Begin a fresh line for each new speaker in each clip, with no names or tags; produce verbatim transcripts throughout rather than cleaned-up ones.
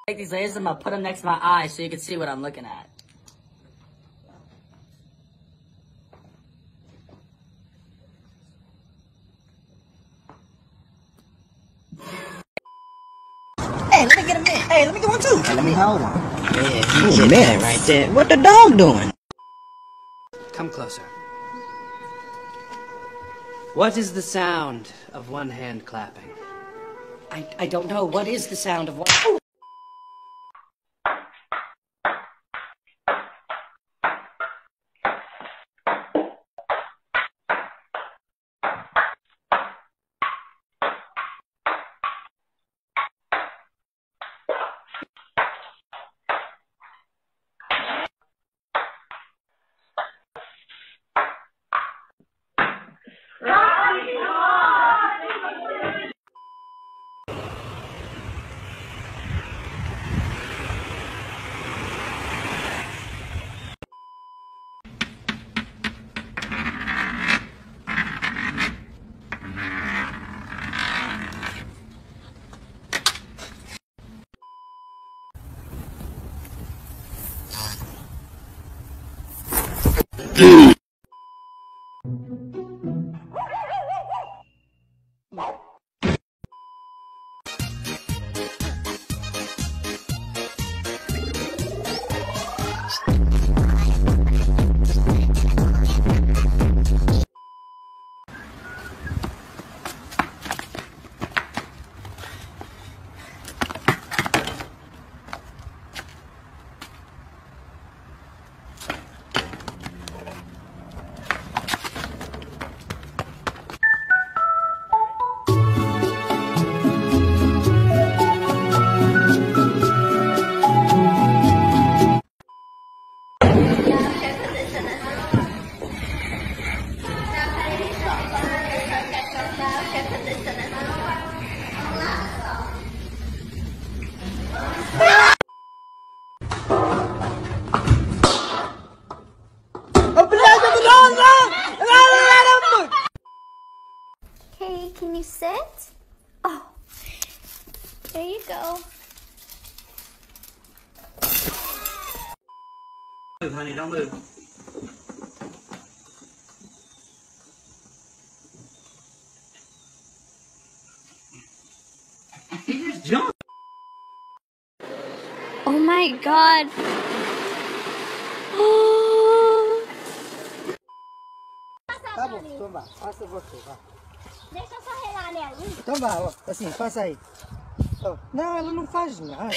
Take these lasers, I'm gonna put them next to my eyes so you can see what I'm looking at.
Hey, let me get a minute. Hey, let me get one too.
Hey, let me hold one.
Yeah, you get that right there. What the dog doing?
Come closer. What is the sound of one hand clapping?
I, I don't know. What is the sound of what?
Okay, can you sit? Oh, there you go.
Move, honey, don't move. He just jumped.
Oh my God.
Tá bom, então vá, faça você, vá.
Deixa eu só relar nela.
Então vá, ó, assim, faça aí. Ó, não, ela não faz nada.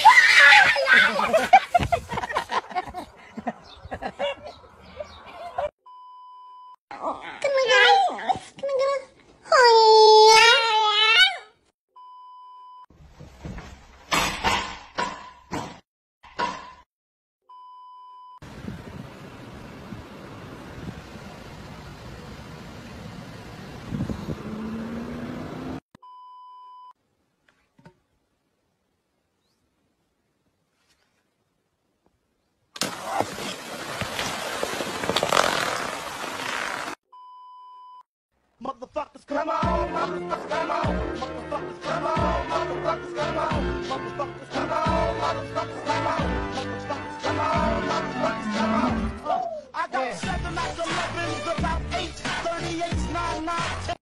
Motherfuckers come on, motherfuckers come on, motherfuckers come on, motherfuckers come on, motherfuckers come on, motherfuckers